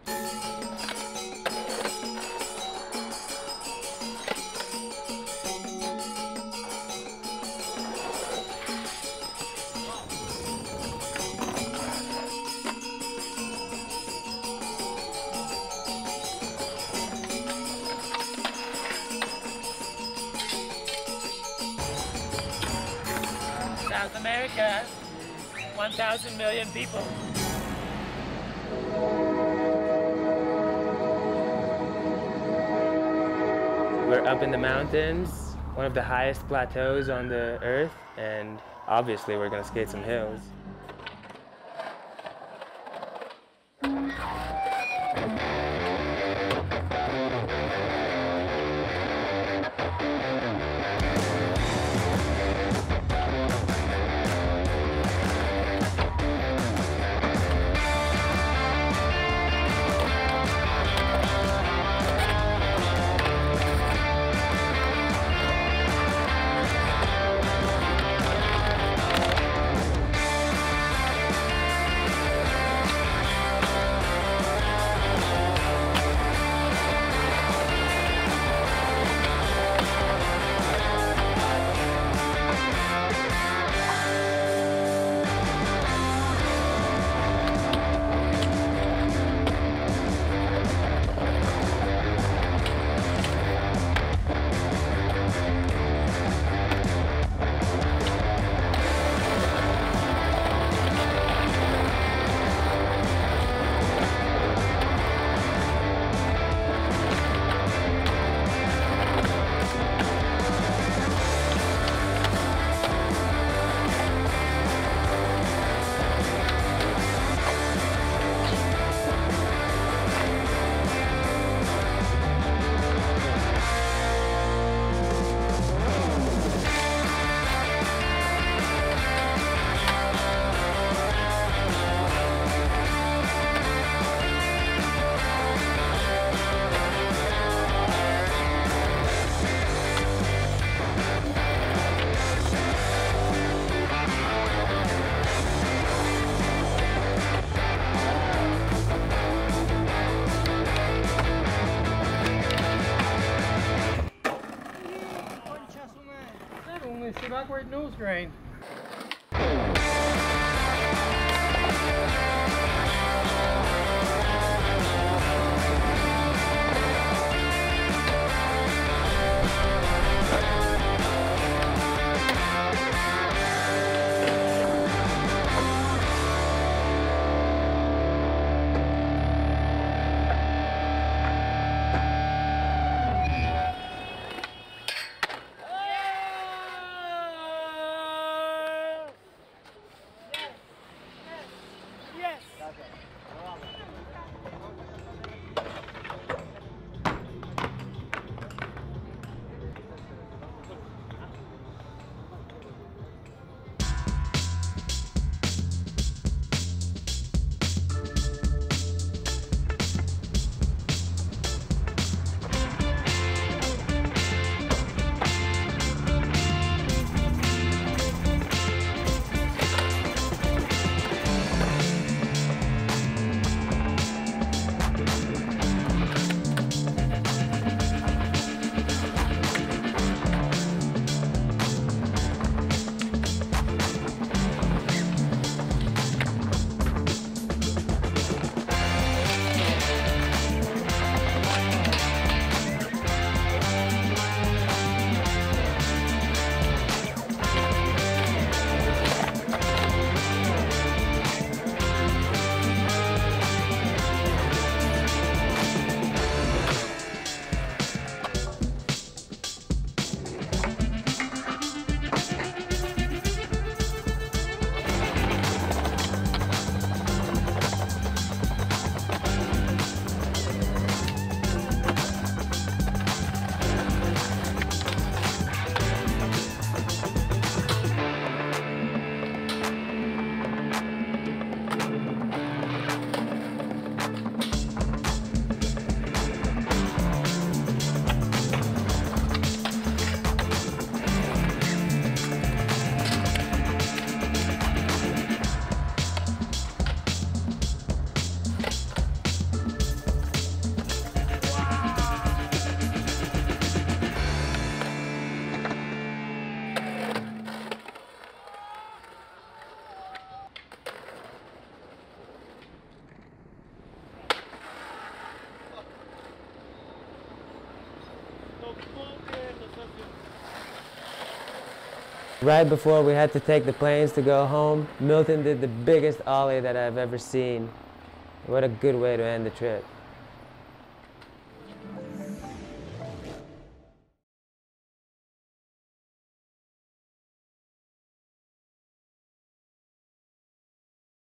South America, 1,000 million people. We're up in the mountains, one of the highest plateaus on the earth, and obviously we're gonna skate some hills. It's an awkward nose grind. Right before we had to take the planes to go home, Milton did the biggest ollie that I've ever seen. What a good way to end the trip.